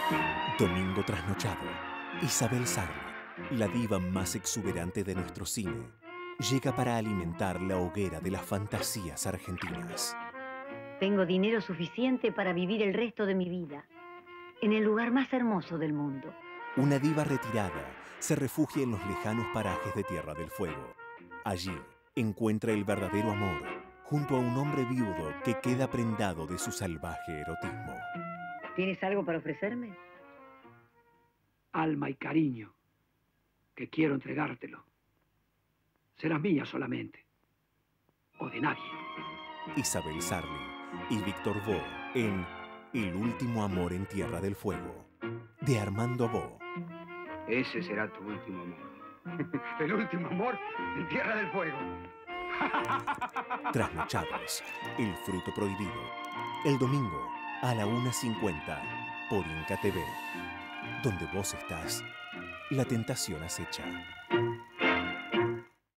Domingo trasnochado. Isabel Sarli, la diva más exuberante de nuestro cine, llega para alimentar la hoguera de las fantasías argentinas. Tengo dinero suficiente para vivir el resto de mi vida en el lugar más hermoso del mundo. Una diva retirada se refugia en los lejanos parajes de Tierra del Fuego. Allí encuentra el verdadero amor junto a un hombre viudo que queda prendado de su salvaje erotismo. ¿Tienes algo para ofrecerme? Alma y cariño, que quiero entregártelo. Será mía solamente, o de nadie. Isabel Sarli y Víctor Bo en El último amor en Tierra del Fuego, de Armando Bo. Ese será tu último amor. El último amor en Tierra del Fuego. Trasnochados, El fruto prohibido. El domingo a la 1:50 por Inca TV. Donde vos estás, la tentación acecha.